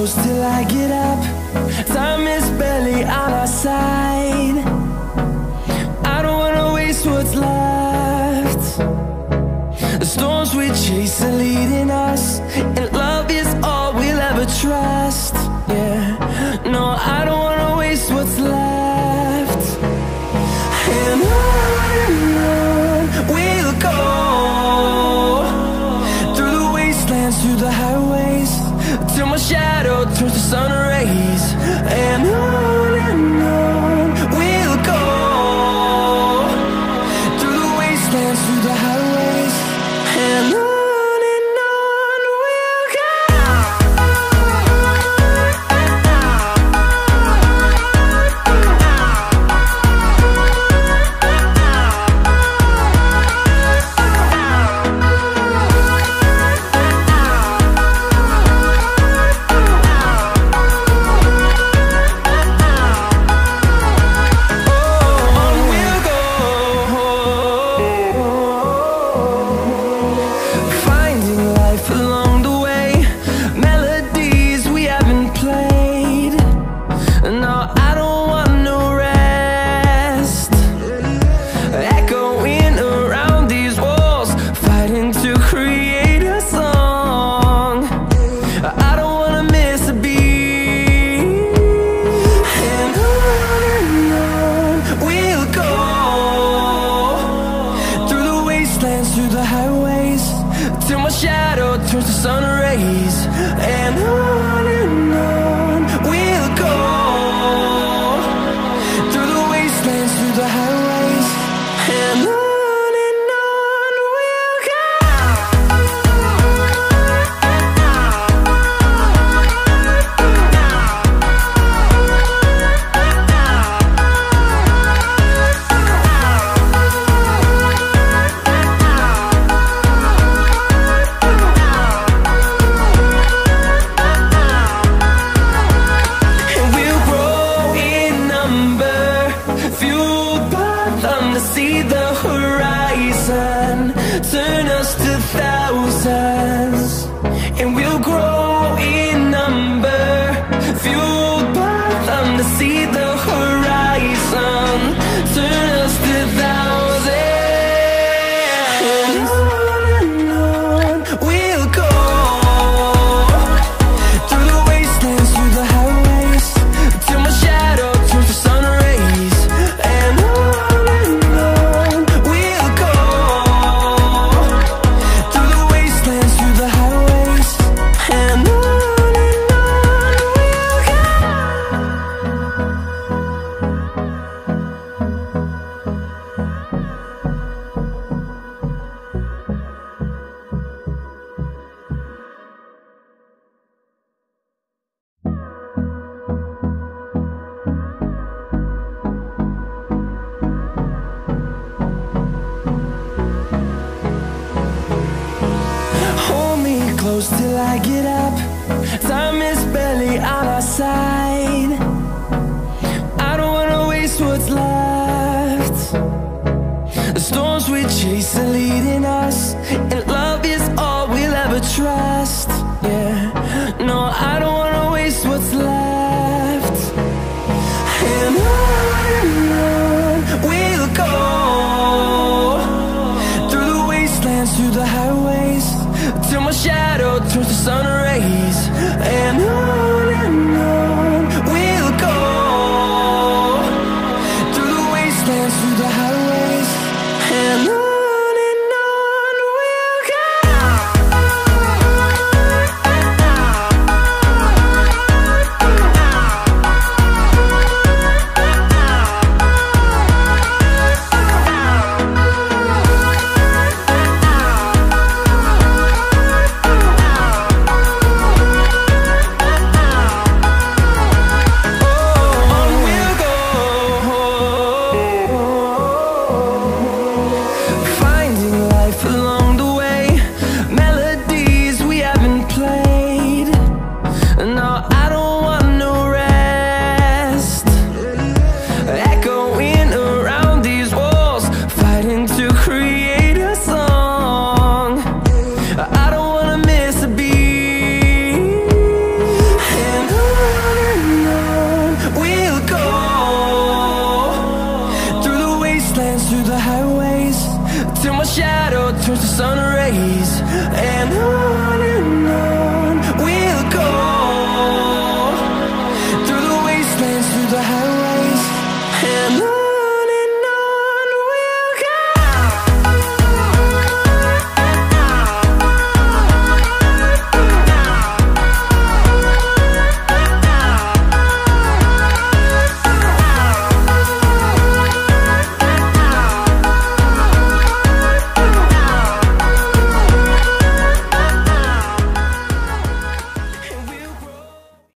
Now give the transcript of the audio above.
close till I get up. Time is barely on our side. I don't wanna waste what's left. The storms we chase are leading us, and love is all we'll ever trust. Yeah, no, I don't wanna waste what's left. And on we'll go, through the wastelands, through the highways, till my shadow turns to sun rays. And on we'll go, through the wastelands, through the highways, and on we'll go. Through the highways, till my shadow turns to sun rays. And on we'll go, through the wastelands, through the highways, and on we'll go. See the horizon turn us to thousands, and we'll grow in number, fueled by them. To see the horizon turn us to thousands, and on we'll go, through the wastelands, through the highways, till my shadow turns to sun rays. And close till I get up. Time is barely on our side. I don't wanna waste what's left. The storms we chase are leading us, and love is all we'll ever trust. Yeah, no, I don't wanna waste what's left. And on we'll go, through the wastelands, through the highways, till my shadow turns to sun